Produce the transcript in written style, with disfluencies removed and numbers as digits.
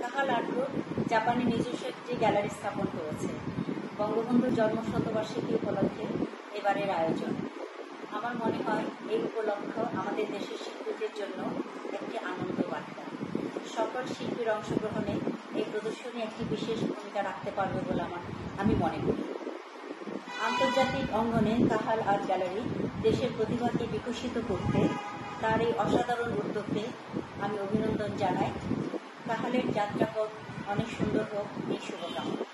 কাহাল art group জাপানে নিজস্ব একটি গ্যালারি স্থাপন করেছে। বঙ্গবন্ধুর জন্মশতবার্ষিকী উপলক্ষে এবারের আয়োজন। আমার মনে হয় এই উপলক্ষ আমাদের দেশের শিল্পীদের জন্য একটি আনন্দ বার্তা। সকল শিল্পীর অংশগ্রহণে এই প্রদর্শনী একটি বিশেষ ভূমিকা রাখতে পারবে বলে আমি মনে করি। আন্তর্জাতিক অঙ্গনে কাহাল আর্ট গ্যালারি দেশের প্রতিভাকে বিকশিত করতে তার এই অসাধারণ উদ্যোগকে আমি অভিনন্দন জানাই। কাহালের যাত্রাপথ অনেক সুন্দর হোক, এই শুভকামনা।